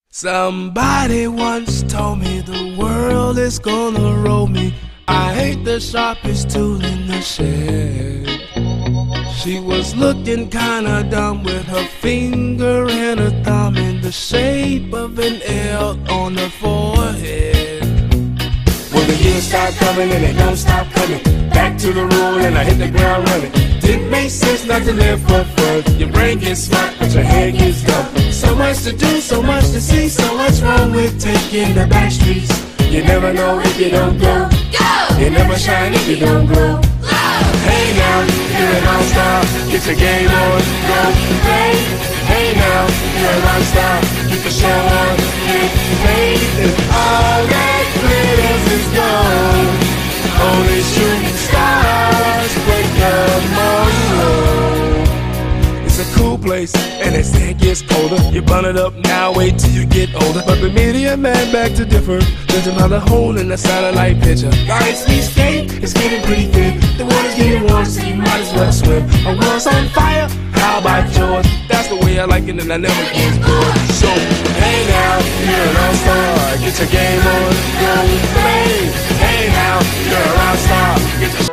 Somebody once told me the world is gonna roll me. I ain't the sharpest tool in the shed. She was looking kinda dumb with her finger and her thumb in the shape of an L on her forehead. Well, the years start coming and they don't stop coming. Back to the rule and I hit the ground running. Didn't make sense not to live for fun. Your brain gets smart but your head gets dumb. So much to do, so much to see, so what's wrong with taking the back streets? You never know if you don't go. You never shine if you don't glow. Hey now, you're an all-star. Get your game on, go play. Hey now, you're a rock star. Get the show on, get paid. And all that glitters is gold. Only shooting stars break the mold. It's a cool place, and they say it gets colder. You burn it up now, wait till you get older. But the media man back to differ. There's another hole in the satellite picture. Ice we skate, it's getting pretty thin. The water's getting warm, so you might as well swim. A world's on fire, how about yours? That's the way I like it, and I never get bored. So, hey now, you're an all-star. Get your game on, go play. Hey now, you're a rock star. Get your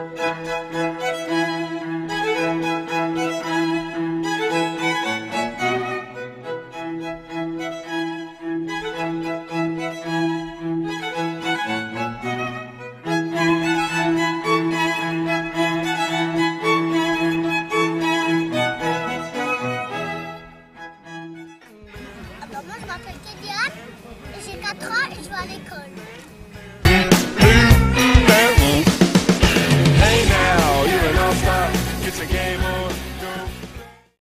Moi je m'appelle Kéliane, j'ai 4 ans et je vais à l'école.